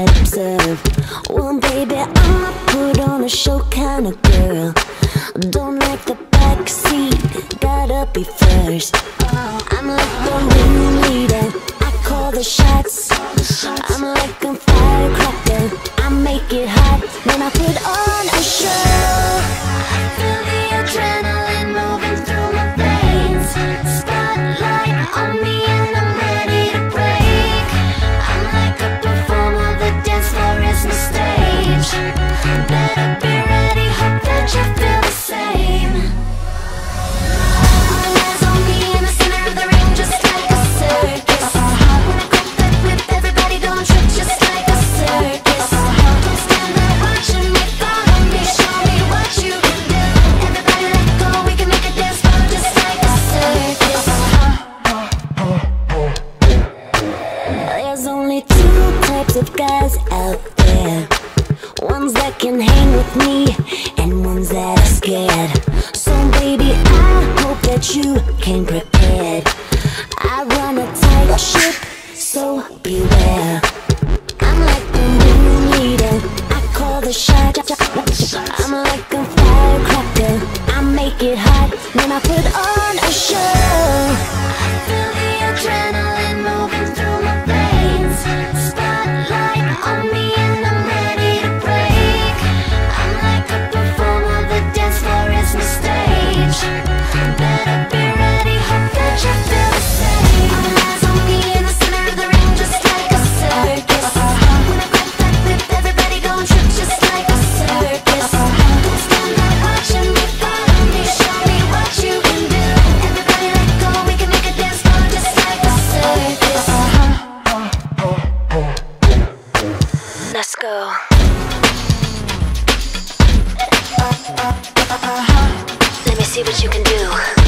that observe. Well, baby, I'm a put on a show kind of girl. Don't like the back seat, gotta be first. I'm like the ringleader, I call the shots. I'm like a firecracker, I make it hot. Then I put on a show. Feel the adrenaline moving through my veins. Spotlight on me and I'm ready to break. I'm like a performer, the dance floor is my stage. Better be ready, hope that you feel the same. All eyes on me in the center of the ring, just like a circus. When I grab that whip, everybody don't trip, just like a circus. Don't stand there watching me, follow me, show me what you can do. Everybody let go, we can make a dance floor just like a circus. There's only two types of guys out there. Ones that can hang with me, and ones that are scared. So baby, I hope that you came prepared. I run a tight ship, so beware. I'm like the ringleader, I call the shot. I'm like a firecracker, I make it hot. Then I put on a show. Feel the adrenaline moving through my veins. Spotlight on me and I'm ready to break. I'm like a performer, the dance floor is my stage. Better be ready, hope that you feel the same. All eyes on me in the center of the ring, just like a circus. When I grab that whip, everybody gon' trip, just like a circus. Don't stand there watching me, follow me, show me what you can do. Everybody let go, we can make a dance floor just like a circus. Let's go. Let me see what you can do.